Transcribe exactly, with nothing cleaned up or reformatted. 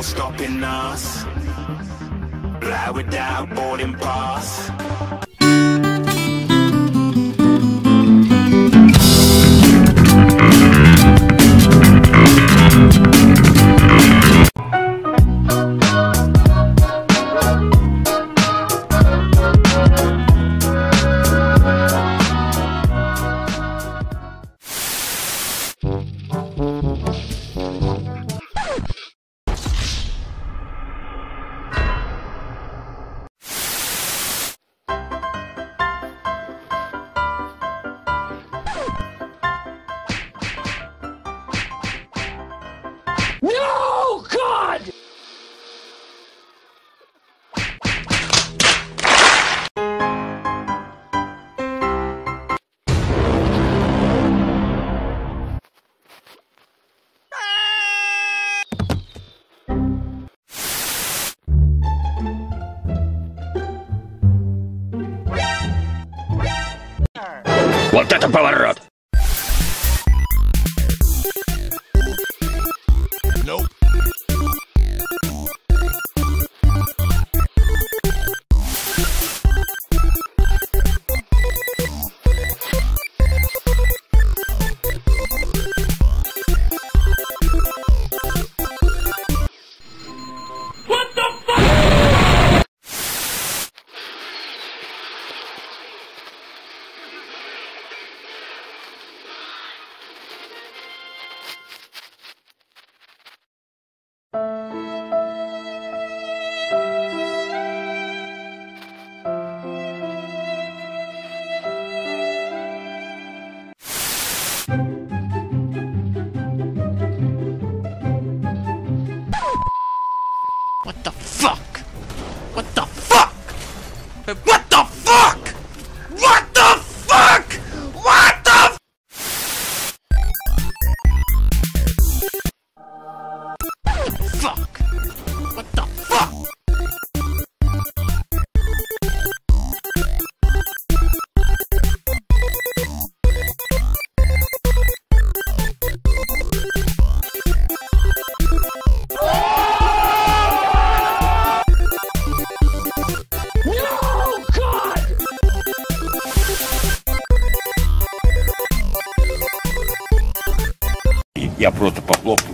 no stopping us. Fly without boarding pass. No, God! Вот это поворот! Nope. What the fuck? What the fuck? What the fuck? What the fuck? What the fuck? What the fuck? What the fuck? No, God! Я просто похлопаю.